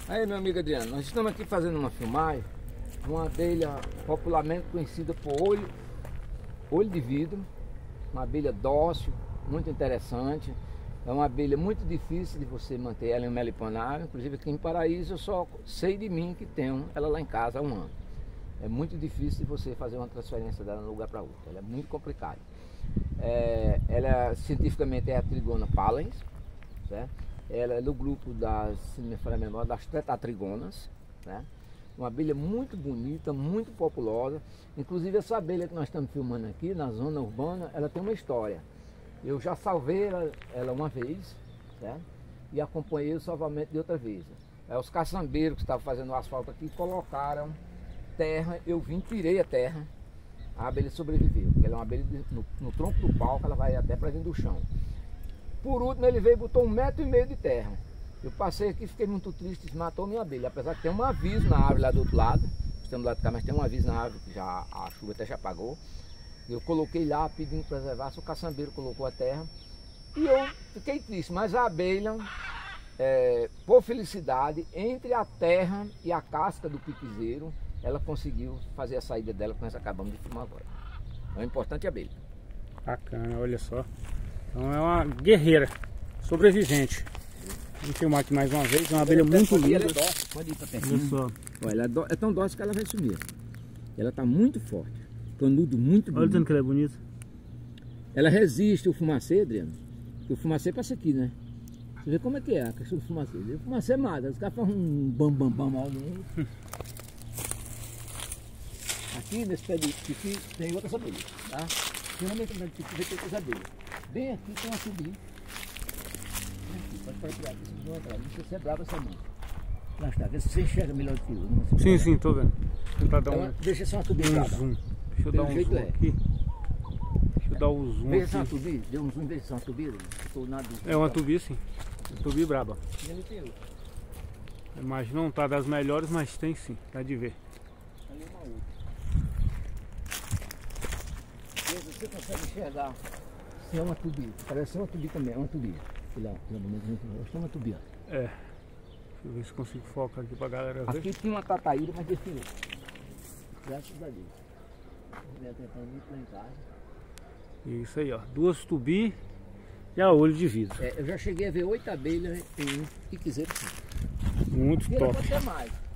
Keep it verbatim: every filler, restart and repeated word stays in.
Aí, meu amigo Adriano, nós estamos aqui fazendo uma filmagem de uma abelha popularmente conhecida por olho, olho de vidro, uma abelha dócil, muito interessante. É uma abelha muito difícil de você manter ela em um meliponário. Inclusive aqui em Paraíso eu só sei de mim que tenho ela lá em casa há um ano. É muito difícil de você fazer uma transferência dela de um lugar para outro. Ela é muito complicada. É, ela cientificamente é a Trigona pallens, certo? Ela é do grupo das, se não me falha a memória, das tetatrigonas, né? Uma abelha muito bonita, muito populosa. Inclusive essa abelha que nós estamos filmando aqui na zona urbana, ela tem uma história. Eu já salvei ela, ela uma vez, certo? E acompanhei o salvamento de outra vez. É, os caçambeiros que estavam fazendo o asfalto aqui colocaram terra, eu vim, tirei a terra, a abelha sobreviveu. Ela é uma abelha de, no, no tronco do pau, que ela vai até para dentro do chão. Por último ele veio e botou um metro e meio de terra. Eu passei aqui, fiquei muito triste, matou minha abelha. Apesar que tem um aviso na árvore lá do outro lado, estamos lá de cá, mas tem um aviso na árvore que já, a chuva até já apagou. Eu coloquei lá pedindo preservar, o caçambeiro colocou a terra. E eu fiquei triste, mas a abelha, é, por felicidade, entre a terra e a casca do piquezeiro, ela conseguiu fazer a saída dela, como nós acabamos de filmar agora. É o importante é a abelha. Bacana, olha só. Então é uma guerreira, sobrevivente. Vamos filmar aqui mais uma vez, é uma abelha muito linda. Ela é dócil, pode ir para pertinho. Olha só. Olha, ela é, dó, é tão dócil que ela vai sumir. Ela está muito forte, canudo muito bonito. Olha o tanto que ela é bonita. Ela resiste o fumacê, Adriano. Porque o fumacê passa aqui, né? Você vê como é que é a questão do fumacê. O fumacê mata, os caras fazem um bam bam bam mal no mundo. Aqui nesse pé de piqui tem outra abelha, tá? Geralmente no pé de piqui vai ter outras abelhas. Bem aqui tem uma subir. Aqui, pode parar aqui, se não entrar. Não sei se é brava essa mão. Lá está, vê se você enxerga melhor do que eu. Sim, sim, tô vendo. Tentar dar um, deixa só uma tubir. um zoom. Deixa eu dar um zoom é. aqui. Deixa eu dar o zoom veja aqui. Veja só uma aqui. tubi, deu um zoom, veja só uma tubi. Estou na dúvida. É uma tubi, sim. Tubi braba. E ali tem outra. A imagem não tá das melhores, mas tem sim, dá de ver. Ali uma outra. Você consegue enxergar se é uma tubi? Parece ser uma tubi também, é uma tubi. Olha lá, acho que é uma tubi. É. Deixa eu ver se consigo focar aqui pra galera ver. Aqui tinha uma tataíra, mas definiu. Graças a Deus. Eu tentando ir lá em casa. Isso aí, ó. Duas tubi e a olho de vidro. É, eu já cheguei a ver oito abelhas em um piquezeiro. Muito E top. pode ter mais.